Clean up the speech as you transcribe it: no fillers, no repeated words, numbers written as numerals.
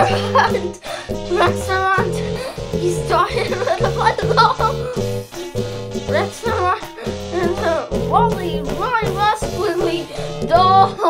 Restaurant. He started with a hello. Restaurant. And the Wally, Roy, Ross, Willie, Doll.